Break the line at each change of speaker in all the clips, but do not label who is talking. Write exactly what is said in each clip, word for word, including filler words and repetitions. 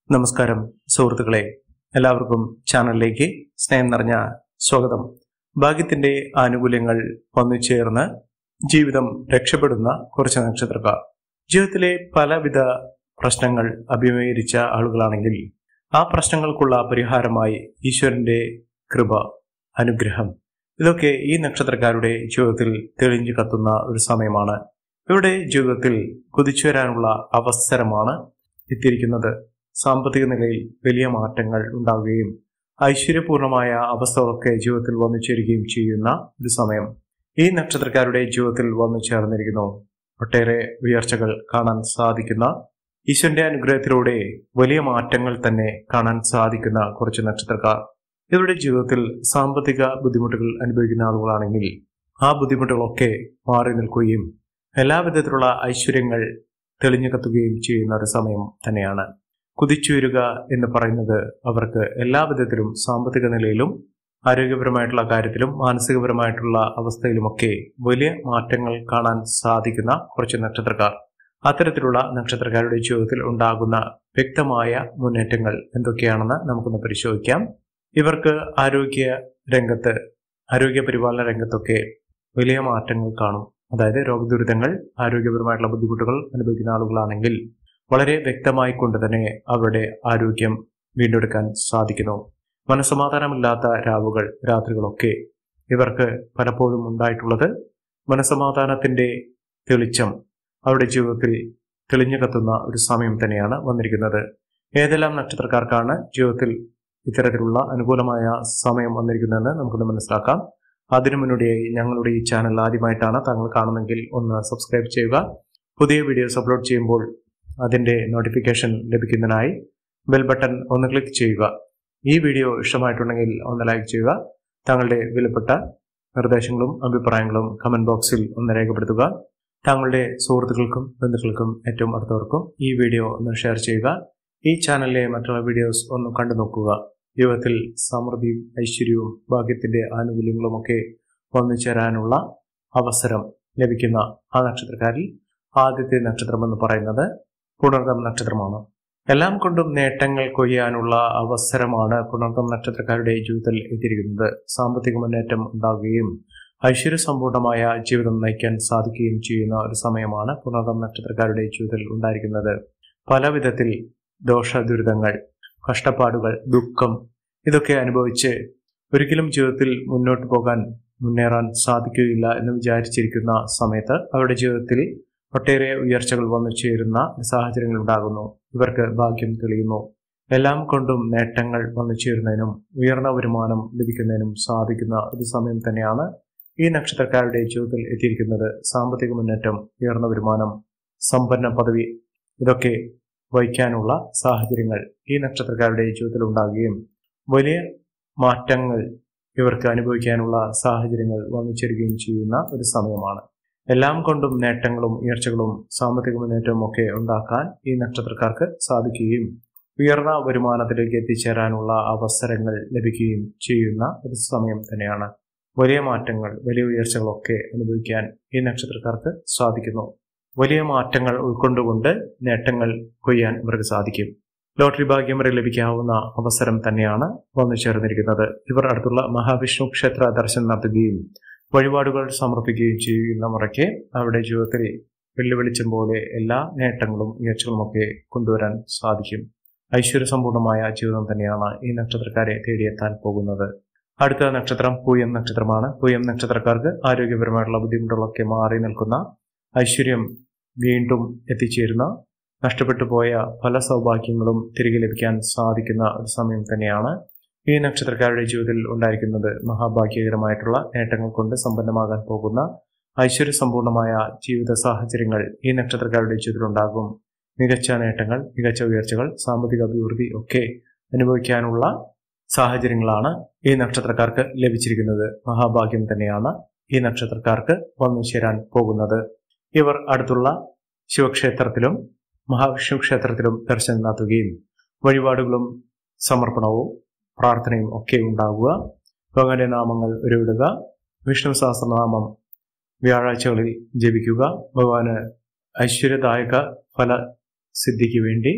നമസ്കാരം സുഹൃത്തുക്കളെ, എല്ലാവർക്കും ചാനലിലേക്ക് സ്നേഹം നിറഞ്ഞ സ്വാഗതം. ഭാഗ്യത്തിന്റെ ആനുകൂല്യങ്ങൾ വന്നു ചേർന്ന് ജീവിതം രക്ഷപ്പെടുന്ന കുറച്ച് നക്ഷത്രക്കാർ. ജീവിതത്തിലെ പലവിധ പ്രശ്നങ്ങൾ അഭിമുഖീകരിച്ച ആളുകളാണെങ്കിൽ ആ പ്രശ്നങ്ങൾക്കുള്ള പരിഹാരമായി ഈശ്വരന്റെ കൃപ, അനുഗ്രഹം, ഇതൊക്കെ ഈ നക്ഷത്രക്കാരുടെ ജീവിതത്തിൽ തെളിഞ്ഞു കത്തുന്ന ഒരു സമയമാണ്. ഇവരുടെ ജീവിതത്തിൽ കുതിച്ചു വരാനുള്ള അവസരമാണ് എത്തിയിരിക്കുന്നത്. സാമ്പത്തിക നിലയിൽ വലിയ മാറ്റങ്ങൾ ഉണ്ടാവുകയും ഐശ്വര്യപൂർണമായ അവസ്ഥകളൊക്കെ ജീവിതത്തിൽ വന്നു ചേരുകയും ചെയ്യുന്ന ഒരു സമയം ഈ നക്ഷത്രക്കാരുടെ ജീവിതത്തിൽ വന്നു ചേർന്നിരിക്കുന്നു. ഒട്ടേറെ ഉയർച്ചകൾ കാണാൻ സാധിക്കുന്ന, ഈശ്വരന്റെ അനുഗ്രഹത്തിലൂടെ വലിയ മാറ്റങ്ങൾ തന്നെ കാണാൻ സാധിക്കുന്ന കുറച്ച് നക്ഷത്രക്കാർ. ഇവരുടെ ജീവിതത്തിൽ സാമ്പത്തിക ബുദ്ധിമുട്ടുകൾ അനുഭവിക്കുന്ന ആളുകളാണെങ്കിൽ ആ ബുദ്ധിമുട്ടുകളൊക്കെ മാറി നിൽക്കുകയും എല്ലാവിധത്തിലുള്ള ഐശ്വര്യങ്ങൾ തെളിഞ്ഞു കത്തുകയും ചെയ്യുന്ന ഒരു സമയം തന്നെയാണ്. കുതിച്ചുയരുക എന്ന് പറയുന്നത് അവർക്ക് എല്ലാവിധത്തിലും സാമ്പത്തിക നിലയിലും ആരോഗ്യപരമായിട്ടുള്ള കാര്യത്തിലും മാനസികപരമായിട്ടുള്ള അവസ്ഥയിലുമൊക്കെ വലിയ മാറ്റങ്ങൾ കാണാൻ സാധിക്കുന്ന കുറച്ച് നക്ഷത്രക്കാർ. അത്തരത്തിലുള്ള നക്ഷത്രക്കാരുടെ ജീവിതത്തിൽ ഉണ്ടാകുന്ന വ്യക്തമായ മുന്നേറ്റങ്ങൾ എന്തൊക്കെയാണെന്ന് നമുക്കൊന്ന് പരിശോധിക്കാം. ഇവർക്ക് ആരോഗ്യ രംഗത്ത്, ആരോഗ്യ പരിപാലന രംഗത്തൊക്കെ വലിയ മാറ്റങ്ങൾ കാണും. അതായത് രോഗദുരിതങ്ങൾ, ആരോഗ്യപരമായിട്ടുള്ള ബുദ്ധിമുട്ടുകൾ അനുഭവിക്കുന്ന ആളുകളാണെങ്കിൽ വളരെ വ്യക്തമായി കൊണ്ട് തന്നെ അവരുടെ ആരോഗ്യം വീണ്ടെടുക്കാൻ സാധിക്കുന്നു. മനസ്സമാധാനമില്ലാത്ത രാവുകൾ, രാത്രികളൊക്കെ ഇവർക്ക് പലപ്പോഴും ഉണ്ടായിട്ടുള്ളത് മനസ്സമാധാനത്തിന്റെ തെളിച്ചം അവരുടെ ജീവിതത്തിൽ തെളിഞ്ഞു കത്തുന്ന ഒരു സമയം തന്നെയാണ് വന്നിരിക്കുന്നത്. ഏതെല്ലാം നക്ഷത്രക്കാർക്കാണ് ജീവിതത്തിൽ ഇത്തരത്തിലുള്ള അനുകൂലമായ സമയം വന്നിരിക്കുന്നതെന്ന് നമുക്കൊന്ന് മനസ്സിലാക്കാം. അതിനു മുന്നോടിയായി ഞങ്ങളുടെ ഈ ചാനൽ ആദ്യമായിട്ടാണ് താങ്കൾ കാണുന്നെങ്കിൽ ഒന്ന് സബ്സ്ക്രൈബ് ചെയ്യുക. പുതിയ വീഡിയോസ് അപ്ലോഡ് ചെയ്യുമ്പോൾ അതിന്റെ നോട്ടിഫിക്കേഷൻ ലഭിക്കുന്നതിനായി ബെൽ ബട്ടൺ ഒന്ന് ക്ലിക്ക് ചെയ്യുക. ഈ വീഡിയോ ഇഷ്ടമായിട്ടുണ്ടെങ്കിൽ ഒന്ന് ലൈക്ക് ചെയ്യുക. താങ്കളുടെ വിലപ്പെട്ട നിർദ്ദേശങ്ങളും അഭിപ്രായങ്ങളും കമന്റ് ബോക്സിൽ ഒന്ന് രേഖപ്പെടുത്തുക. താങ്കളുടെ സുഹൃത്തുക്കൾക്കും ബന്ധുക്കൾക്കും ഏറ്റവും അടുത്തവർക്കും ഈ വീഡിയോ ഒന്ന് ഷെയർ ചെയ്യുക. ഈ ചാനലിലെ മറ്റുള്ള വീഡിയോസ് ഒന്ന് കണ്ടു നോക്കുക. ജീവിതത്തിൽ സമൃദ്ധിയും ഐശ്വര്യവും ഭാഗ്യത്തിന്റെ ആനുകൂല്യങ്ങളുമൊക്കെ വന്നു ചേരാനുള്ള അവസരം ലഭിക്കുന്ന ആ നക്ഷത്രക്കാരിൽ ആദ്യത്തെ നക്ഷത്രമെന്ന് പറയുന്നത് പുണർദം നക്ഷത്രമാണ്. എല്ലാം കൊണ്ടും നേട്ടങ്ങൾ കൊയ്യാനുള്ള അവസരമാണ് പുണർദം നക്ഷത്രക്കാരുടെ ജീവിതത്തിൽ എത്തിയിരിക്കുന്നത്. സാമ്പത്തിക മുന്നേറ്റം ഉണ്ടാവുകയും ഐശ്വര്യസമ്പൂർണമായ ജീവിതം നയിക്കാൻ സാധിക്കുകയും ചെയ്യുന്ന ഒരു സമയമാണ് പുണർദം നക്ഷത്രക്കാരുടെ ജീവിതത്തിൽ ഉണ്ടായിരിക്കുന്നത്. പല വിധത്തിൽ ദോഷ ദുരിതങ്ങൾ, കഷ്ടപ്പാടുകൾ, ദുഃഖം ഇതൊക്കെ അനുഭവിച്ച് ഒരിക്കലും ജീവിതത്തിൽ മുന്നോട്ട് പോകാൻ, മുന്നേറാൻ സാധിക്കുകയില്ല എന്ന് വിചാരിച്ചിരിക്കുന്ന സമയത്ത് അവരുടെ ജീവിതത്തിൽ ഒട്ടേറെ ഉയർച്ചകൾ വന്നു ചേരുന്ന സാഹചര്യങ്ങൾ ഉണ്ടാകുന്നു. ഇവർക്ക് ഭാഗ്യം തെളിയുന്നു. എല്ലാം കൊണ്ടും നേട്ടങ്ങൾ വന്നു ചേരുന്നതിനും ഉയർന്ന വരുമാനം ലഭിക്കുന്നതിനും സാധിക്കുന്ന ഒരു സമയം തന്നെയാണ് ഈ നക്ഷത്രക്കാരുടെ ജീവിതത്തിൽ എത്തിയിരിക്കുന്നത്. സാമ്പത്തിക മുന്നേറ്റം, ഉയർന്ന വരുമാനം, സമ്പന്ന പദവി ഇതൊക്കെ വഹിക്കാനുള്ള സാഹചര്യങ്ങൾ ഈ നക്ഷത്രക്കാരുടെ ജീവിതത്തിൽ ഉണ്ടാകുകയും വലിയ മാറ്റങ്ങൾ ഇവർക്ക് അനുഭവിക്കാനുള്ള സാഹചര്യങ്ങൾ വന്നു ചേരുകയും ചെയ്യുന്ന ഒരു സമയമാണ്. എല്ലാം കൊണ്ടും നേട്ടങ്ങളും ഉയർച്ചകളും സാമ്പത്തിക മുന്നേറ്റവും ഒക്കെ ഉണ്ടാക്കാൻ ഈ നക്ഷത്രക്കാർക്ക് സാധിക്കുകയും ഉയർന്ന വരുമാനത്തിലേക്ക് എത്തിച്ചേരാനുള്ള അവസരങ്ങൾ ലഭിക്കുകയും ചെയ്യുന്ന ഒരു സമയം തന്നെയാണ്. വലിയ മാറ്റങ്ങൾ, വലിയ ഉയർച്ചകളൊക്കെ അനുഭവിക്കാൻ ഈ നക്ഷത്രക്കാർക്ക് സാധിക്കുന്നു. വലിയ മാറ്റങ്ങൾ ഉൾക്കൊണ്ടുകൊണ്ട് നേട്ടങ്ങൾ കൊയ്യാൻ ഇവർക്ക് സാധിക്കും. ലോട്ടറി ഭാഗ്യം വരെ ലഭിക്കാവുന്ന അവസരം തന്നെയാണ് വന്നു ചേർന്നിരിക്കുന്നത്. ഇവർ അടുത്തുള്ള മഹാവിഷ്ണു ക്ഷേത്ര ദർശനം നടത്തുകയും വഴിപാടുകൾ സമർപ്പിക്കുകയും ചെയ്യുന്ന മുറയ്ക്ക് അവരുടെ ജീവിതത്തിൽ വെല്ലുവിളിച്ചും പോലെ എല്ലാ നേട്ടങ്ങളും ഉയർച്ചകളുമൊക്കെ കൊണ്ടുവരാൻ സാധിക്കും. ഐശ്വര്യസമ്പൂർണമായ ജീവിതം തന്നെയാണ് ഈ നക്ഷത്രക്കാരെ തേടിയെത്താൻ പോകുന്നത്. അടുത്ത നക്ഷത്രം പൂയം നക്ഷത്രമാണ്. പൂയം നക്ഷത്രക്കാർക്ക് ആരോഗ്യപരമായിട്ടുള്ള ബുദ്ധിമുട്ടുകളൊക്കെ മാറി നിൽക്കുന്ന, ഐശ്വര്യം വീണ്ടും എത്തിച്ചേരുന്ന, നഷ്ടപ്പെട്ടു പോയ പല സൗഭാഗ്യങ്ങളും തിരികെ ലഭിക്കാൻ സാധിക്കുന്ന ഒരു സമയം തന്നെയാണ് ഈ നക്ഷത്രക്കാരുടെ ജീവിതത്തിൽ ഉണ്ടായിരിക്കുന്നത്. മഹാഭാഗ്യകരമായിട്ടുള്ള നേട്ടങ്ങൾ കൊണ്ട് സമ്പന്നമാകാൻ പോകുന്ന ഐശ്വര്യസമ്പൂർണമായ ജീവിത സാഹചര്യങ്ങൾ ഈ നക്ഷത്രക്കാരുടെ ജീവിതത്തിൽ ഉണ്ടാകും. മികച്ച നേട്ടങ്ങൾ, മികച്ച ഉയർച്ചകൾ, സാമ്പത്തിക അഭിവൃദ്ധി ഒക്കെ അനുഭവിക്കാനുള്ള സാഹചര്യങ്ങളാണ് ഈ നക്ഷത്രക്കാർക്ക് ലഭിച്ചിരിക്കുന്നത്. മഹാഭാഗ്യം തന്നെയാണ് ഈ നക്ഷത്രക്കാർക്ക് വന്നു ചേരാൻ പോകുന്നത്. ഇവർ അടുത്തുള്ള ശിവക്ഷേത്രത്തിലും മഹാവിഷ്ണു ക്ഷേത്രത്തിലും ദർശനം നടത്തുകയും വഴിപാടുകളും സമർപ്പണവും പ്രാർത്ഥനയും ഒക്കെ ഉണ്ടാവുക. ഭഗവാന്റെ നാമങ്ങൾ ഉരുവിടുക. വിഷ്ണു സഹസ്രനാമം വ്യാഴാഴ്ചകളിൽ ജപിക്കുക. ഭഗവാന് ഐശ്വര്യദായക ഫല സിദ്ധിക്ക് വേണ്ടി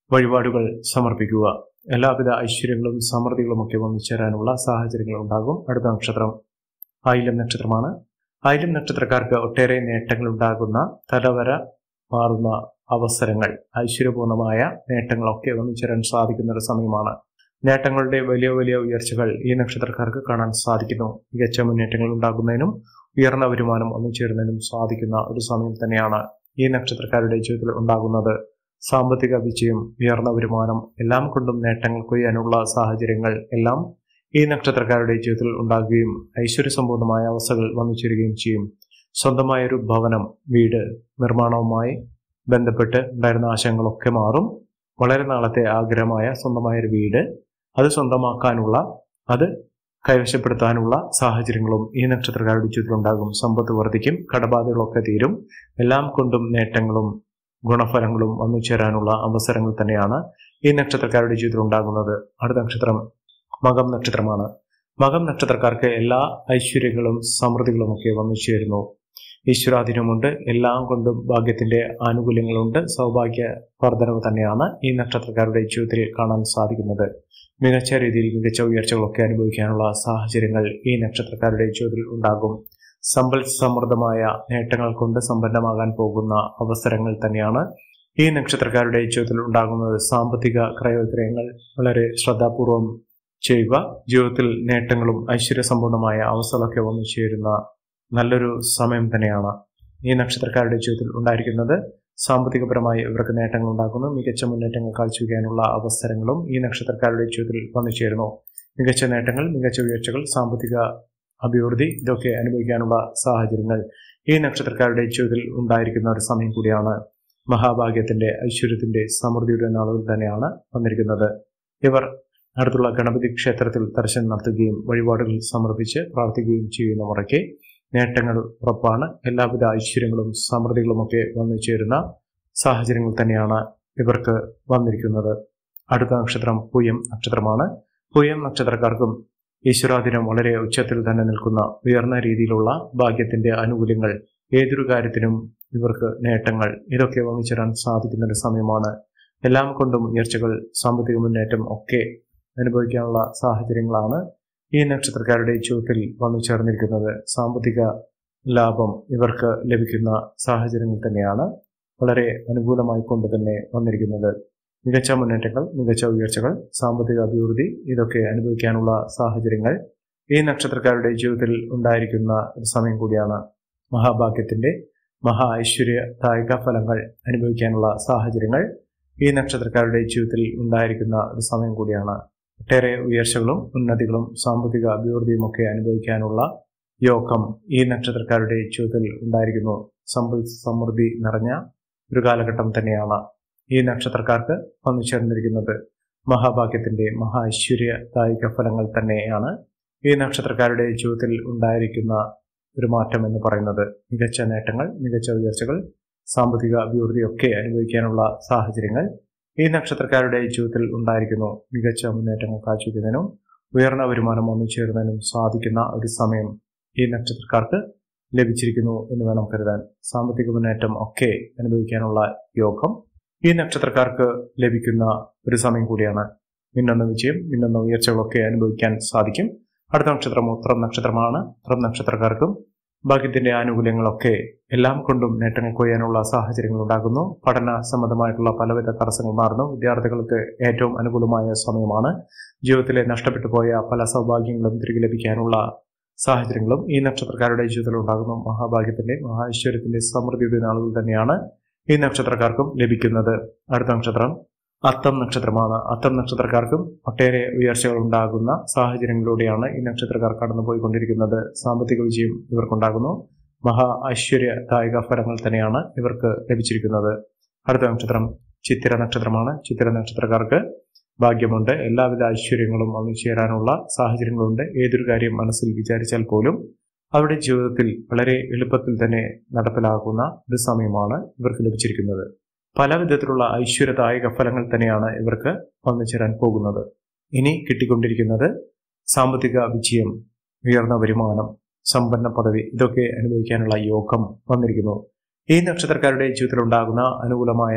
വഴിപാടുകൾ സമർപ്പിക്കുക. എല്ലാവിധ ഐശ്വര്യങ്ങളും സമൃദ്ധികളും ഒക്കെ വന്നുചേരാനുള്ള സാഹചര്യങ്ങൾ ഉണ്ടാകും. അടുത്ത നക്ഷത്രം ആയില്യം നക്ഷത്രമാണ്. ആയില്യം നക്ഷത്രക്കാർക്ക് ഒട്ടേറെ നേട്ടങ്ങൾ ഉണ്ടാകുന്ന, തലവര മാറുന്ന അവസരങ്ങൾ, ഐശ്വര്യപൂർണമായ നേട്ടങ്ങളൊക്കെ വന്നുചേരാൻ സാധിക്കുന്ന ഒരു സമയമാണ്. നേട്ടങ്ങളുടെ വലിയ വലിയ ഉയർച്ചകൾ ഈ നക്ഷത്രക്കാർക്ക് കാണാൻ സാധിക്കുന്നു. മികച്ച മുന്നേറ്റങ്ങൾ ഉണ്ടാകുന്നതിനും ഉയർന്ന വരുമാനം ഒന്നുചേരുന്നതിനും സാധിക്കുന്ന ഒരു സമയം തന്നെയാണ് ഈ നക്ഷത്രക്കാരുടെ ജീവിതത്തിൽ ഉണ്ടാകുന്നത്. സാമ്പത്തിക വിജയം, ഉയർന്ന വരുമാനം, എല്ലാം കൊണ്ടും നേട്ടങ്ങൾ കൊയ്യാനുള്ള സാഹചര്യങ്ങൾ എല്ലാം ഈ നക്ഷത്രക്കാരുടെ ജീവിതത്തിൽ ഉണ്ടാകുകയും ഐശ്വര്യസമ്പൂർണമായ അവസ്ഥകൾ വന്നുചേരുകയും ചെയ്യും. സ്വന്തമായൊരു ഭവനം, വീട് നിർമ്മാണവുമായി ബന്ധപ്പെട്ട് ഉണ്ടായിരുന്ന ആശയങ്ങളൊക്കെ മാറും. വളരെ നാളത്തെ ആഗ്രഹമായ സ്വന്തമായൊരു വീട്, അത് സ്വന്തമാക്കാനുള്ള, അത് കൈവശപ്പെടുത്താനുള്ള സാഹചര്യങ്ങളും ഈ നക്ഷത്രക്കാരുടെ ജീവിതത്തിൽ ഉണ്ടാകും. സമ്പത്ത് വർദ്ധിക്കും, കടബാധകളൊക്കെ തീരും. എല്ലാം കൊണ്ടും നേട്ടങ്ങളും ഗുണഫലങ്ങളും വന്നുചേരാനുള്ള അവസരങ്ങൾ തന്നെയാണ് ഈ നക്ഷത്രക്കാരുടെ ജീവിതത്തിൽ ഉണ്ടാകുന്നത്. അടുത്ത നക്ഷത്രം മകം നക്ഷത്രമാണ്. മകം നക്ഷത്രക്കാർക്ക് എല്ലാ ഐശ്വര്യങ്ങളും സമൃദ്ധികളും ഒക്കെ വന്നുചേരുന്നു. ഈശ്വരാധീനമുണ്ട്. എല്ലാം കൊണ്ടും ഭാഗ്യത്തിന്റെ ആനുകൂല്യങ്ങളുണ്ട്. സൗഭാഗ്യ വർധനവ് തന്നെയാണ് ഈ നക്ഷത്രക്കാരുടെ ജീവിതത്തിൽ കാണാൻ സാധിക്കുന്നത്. മികച്ച രീതിയിൽ മികച്ച ഉയർച്ചകളൊക്കെ അനുഭവിക്കാനുള്ള സാഹചര്യങ്ങൾ ഈ നക്ഷത്രക്കാരുടെ ജീവിതത്തിൽ ഉണ്ടാകും. സമ്പൽ സമൃദ്ധമായ നേട്ടങ്ങൾ കൊണ്ട് സമ്പന്നമാകാൻ പോകുന്ന അവസരങ്ങൾ തന്നെയാണ് ഈ നക്ഷത്രക്കാരുടെ ജീവിതത്തിൽ ഉണ്ടാകുന്നത്. സാമ്പത്തിക ക്രയവിക്രയങ്ങൾ വളരെ ശ്രദ്ധാപൂർവം ചെയ്യുക. ജീവിതത്തിൽ നേട്ടങ്ങളും ഐശ്വര്യസമ്പൂർണമായ അവസ്ഥകളൊക്കെ വന്നു ചേരുന്ന നല്ലൊരു സമയം തന്നെയാണ് ഈ നക്ഷത്രക്കാരുടെ ജീവിതത്തിൽ ഉണ്ടായിരിക്കുന്നത്. സാമ്പത്തികപരമായി ഇവർക്ക് നേട്ടങ്ങൾ ഉണ്ടാക്കുന്നു. മികച്ച മുന്നേറ്റങ്ങൾ കാഴ്ചവെക്കാനുള്ള അവസരങ്ങളും ഈ നക്ഷത്രക്കാരുടെ ജീവിതത്തിൽ വന്നു ചേരുന്നു. മികച്ച നേട്ടങ്ങൾ, മികച്ച ഉയർച്ചകൾ, സാമ്പത്തിക അഭിവൃദ്ധി ഇതൊക്കെ അനുഭവിക്കാനുള്ള സാഹചര്യങ്ങൾ ഈ നക്ഷത്രക്കാരുടെ ജീവിതത്തിൽ ഉണ്ടായിരിക്കുന്ന ഒരു സമയം കൂടിയാണ്. മഹാഭാഗ്യത്തിന്റെ, ഐശ്വര്യത്തിന്റെ, സമൃദ്ധിയുടെ നാളുകൾ തന്നെയാണ് വന്നിരിക്കുന്നത്. ഇവർ അടുത്തുള്ള ഗണപതി ക്ഷേത്രത്തിൽ ദർശനം നടത്തുകയും വഴിപാടുകൾ സമർപ്പിച്ച് പ്രാർത്ഥിക്കുകയും ചെയ്യുന്ന മുറയ്ക്ക് നേട്ടങ്ങൾ ഉറപ്പാണ്. എല്ലാവിധ ഐശ്വര്യങ്ങളും സമൃദ്ധികളുമൊക്കെ വന്നു ചേരുന്ന സാഹചര്യങ്ങൾ തന്നെയാണ് ഇവർക്ക് വന്നിരിക്കുന്നത്. അടുത്ത നക്ഷത്രം പൂയം നക്ഷത്രമാണ്. പൂയം നക്ഷത്രക്കാർക്കും ഈശ്വരാധീനം വളരെ ഉച്ചത്തിൽ തന്നെ നിൽക്കുന്ന, ഉയർന്ന രീതിയിലുള്ള ഭാഗ്യത്തിന്റെ ആനുകൂല്യങ്ങൾ, ഏതൊരു കാര്യത്തിനും ഇവർക്ക് നേട്ടങ്ങൾ, ഇതൊക്കെ വന്നു ചേരാൻ സാധിക്കുന്ന ഒരു സമയമാണ്. എല്ലാം കൊണ്ടും ഉയർച്ചകൾ, സാമ്പത്തിക മുന്നേറ്റം ഒക്കെ അനുഭവിക്കാനുള്ള സാഹചര്യങ്ങളാണ് ഈ നക്ഷത്രക്കാരുടെ ജീവിതത്തിൽ വന്നു ചേർന്നിരിക്കുന്നത്. സാമ്പത്തിക ലാഭം ഇവർക്ക് ലഭിക്കുന്ന സാഹചര്യങ്ങൾ തന്നെയാണ് വളരെ അനുകൂലമായി കൊണ്ട് തന്നെ വന്നിരിക്കുന്നത്. മികച്ച മുന്നേറ്റങ്ങൾ, മികച്ച ഉയർച്ചകൾ, സാമ്പത്തിക അഭിവൃദ്ധി ഇതൊക്കെ അനുഭവിക്കാനുള്ള സാഹചര്യങ്ങൾ ഈ നക്ഷത്രക്കാരുടെ ജീവിതത്തിൽ ഉണ്ടായിരിക്കുന്ന ഒരു സമയം കൂടിയാണ്. മഹാഭാഗ്യത്തിന്റെ, മഹാ ഐശ്വര്യദായക ഫലങ്ങൾ അനുഭവിക്കാനുള്ള സാഹചര്യങ്ങൾ ഈ നക്ഷത്രക്കാരുടെ ജീവിതത്തിൽ ഉണ്ടായിരിക്കുന്ന ഒരു സമയം കൂടിയാണ്. ഒട്ടേറെ ഉയർച്ചകളും ഉന്നതികളും സാമ്പത്തിക അഭിവൃദ്ധിയും ഒക്കെ അനുഭവിക്കാനുള്ള യോഗം ഈ നക്ഷത്രക്കാരുടെ ജീവിതത്തിൽ ഉണ്ടായിരിക്കുന്നു. സമ്പൽ സമൃദ്ധി നിറഞ്ഞ ഒരു കാലഘട്ടം തന്നെയാണ് ഈ നക്ഷത്രക്കാർക്ക് വന്നു ചേർന്നിരിക്കുന്നത്. മഹാഭാഗ്യത്തിന്റെ, മഹാ ഐശ്വര്യദായക ഫലങ്ങൾ തന്നെയാണ് ഈ നക്ഷത്രക്കാരുടെ ജീവിതത്തിൽ ഉണ്ടായിരിക്കുന്ന ഒരു മാറ്റം എന്ന് പറയുന്നത്. മികച്ച നേട്ടങ്ങൾ, മികച്ച ഉയർച്ചകൾ, സാമ്പത്തിക അഭിവൃദ്ധിയൊക്കെ അനുഭവിക്കാനുള്ള സാഹചര്യങ്ങൾ ഈ നക്ഷത്രക്കാരുടെ ജീവിതത്തിൽ ഉണ്ടായിരിക്കുന്നു. മികച്ച മുന്നേറ്റങ്ങൾ കാഴ്ചവെക്കുന്നതിനും ഉയർന്ന വരുമാനം വന്നു ചേരുന്നതിനും സാധിക്കുന്ന ഒരു സമയം ഈ നക്ഷത്രക്കാർക്ക് ലഭിച്ചിരിക്കുന്നു എന്ന് വേണം കരുതാൻ. സാമ്പത്തിക മുന്നേറ്റം ഒക്കെ അനുഭവിക്കാനുള്ള യോഗം ഈ നക്ഷത്രക്കാർക്ക് ലഭിക്കുന്ന ഒരു സമയം കൂടിയാണ്. മിന്നുന്ന വിജയം, മിന്നുന്ന ഉയർച്ചകളൊക്കെ അനുഭവിക്കാൻ സാധിക്കും. അടുത്ത നക്ഷത്രം ഉത്രം നക്ഷത്രമാണ്. ഉത്രം നക്ഷത്രക്കാർക്കും ഭാഗ്യത്തിന്റെ ആനുകൂല്യങ്ങളൊക്കെ എല്ലാം കൊണ്ടും നേട്ടങ്ങൾ കൊയ്യാനുള്ള സാഹചര്യങ്ങൾ ഉണ്ടാകുന്നു. പഠന സംബന്ധമായിട്ടുള്ള പലവിധ തടസ്സങ്ങൾ മാറുന്നു. വിദ്യാർത്ഥികൾക്ക് ഏറ്റവും അനുകൂലമായ സമയമാണ്. ജീവിതത്തിലെ നഷ്ടപ്പെട്ടു പോയ പല സൗഭാഗ്യങ്ങളും തിരികെ ലഭിക്കാനുള്ള സാഹചര്യങ്ങളും ഈ നക്ഷത്രക്കാരുടെ ജീവിതത്തിൽ ഉണ്ടാകുന്നു. മഹാഭാഗ്യത്തിന്റെ, മഹാ ഐശ്വര്യത്തിന്റെ, സമൃദ്ധിയുടെ നാളുകൾ തന്നെയാണ് ഈ നക്ഷത്രക്കാർക്കും ലഭിക്കുന്നത്. അടുത്ത നക്ഷത്രം അത്തം നക്ഷത്രമാണ്. അത്തം നക്ഷത്രക്കാർക്കും ഒട്ടേറെ ഉയർച്ചകൾ ഉണ്ടാകുന്ന സാഹചര്യങ്ങളിലൂടെയാണ് ഈ നക്ഷത്രക്കാർ കടന്നുപോയിക്കൊണ്ടിരിക്കുന്നത്. സാമ്പത്തിക വിജയം ഇവർക്കുണ്ടാകുന്നു. മഹാ ഐശ്വര്യദായക ഫലങ്ങൾ തന്നെയാണ് ഇവർക്ക് ലഭിച്ചിരിക്കുന്നത്. അടുത്ത നക്ഷത്രം ചിത്തിര നക്ഷത്രമാണ്. ചിത്തിര നക്ഷത്രക്കാർക്ക് ഭാഗ്യമുണ്ട്. എല്ലാവിധ ഐശ്വര്യങ്ങളും വന്നു ചേരാനുള്ള സാഹചര്യങ്ങളുണ്ട്. ഏതൊരു കാര്യം മനസ്സിൽ വിചാരിച്ചാൽ പോലും അവരുടെ ജീവിതത്തിൽ വളരെ എളുപ്പത്തിൽ തന്നെ നടപ്പിലാക്കുന്ന ഒരു സമയമാണ് ഇവർക്ക് ലഭിച്ചിരിക്കുന്നത്. പല വിധത്തിലുള്ള ഐശ്വര്യദായക ഫലങ്ങൾ തന്നെയാണ് ഇവർക്ക് വന്നു ചേരാൻ പോകുന്നത്. ഇനി കിട്ടിക്കൊണ്ടിരിക്കുന്നത് സാമ്പത്തിക വിജയം, ഉയർന്ന വരുമാനം, സമ്പന്ന പദവി ഇതൊക്കെ അനുഭവിക്കാനുള്ള യോഗം വന്നിരിക്കുന്നു. ഈ നക്ഷത്രക്കാരുടെ ജീവിതത്തിൽ ഉണ്ടാകുന്ന അനുകൂലമായ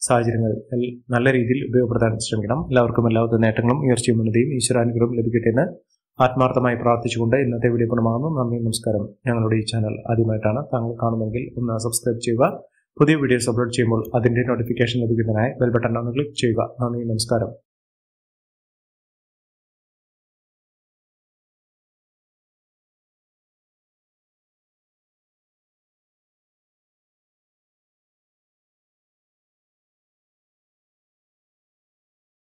സാഹചര്യങ്ങൾ നല്ല രീതിയിൽ ഉപയോഗപ്പെടുത്താൻ ശ്രമിക്കണം. എല്ലാവർക്കും എല്ലാവിധ നേട്ടങ്ങളും ഉയർച്ചയും ഉന്നതിയും ഈശ്വരാനുഗ്രഹം ലഭിക്കട്ടെ എന്ന് ആത്മാർത്ഥമായി പ്രാർത്ഥിച്ചുകൊണ്ട് ഇന്നത്തെ വീഡിയോ പൂർണ്ണമാകുന്നു. നന്ദി, നമസ്കാരം. ഞങ്ങളുടെ ഈ ചാനൽ ആദ്യമായിട്ടാണ് താങ്കൾ കാണുമെങ്കിൽ ഒന്ന് സബ്സ്ക്രൈബ് ചെയ്യുക. പുതിയ വീഡിയോസ് അപ്ലോഡ് ചെയ്യുമ്പോൾ അതിന്റെ നോട്ടിഫിക്കേഷൻ ലഭിക്കുന്നതിനായി ബെൽ ബട്ടൺ ഒന്ന് ക്ലിക്ക് ചെയ്യുക. നന്ദി, നമസ്കാരം.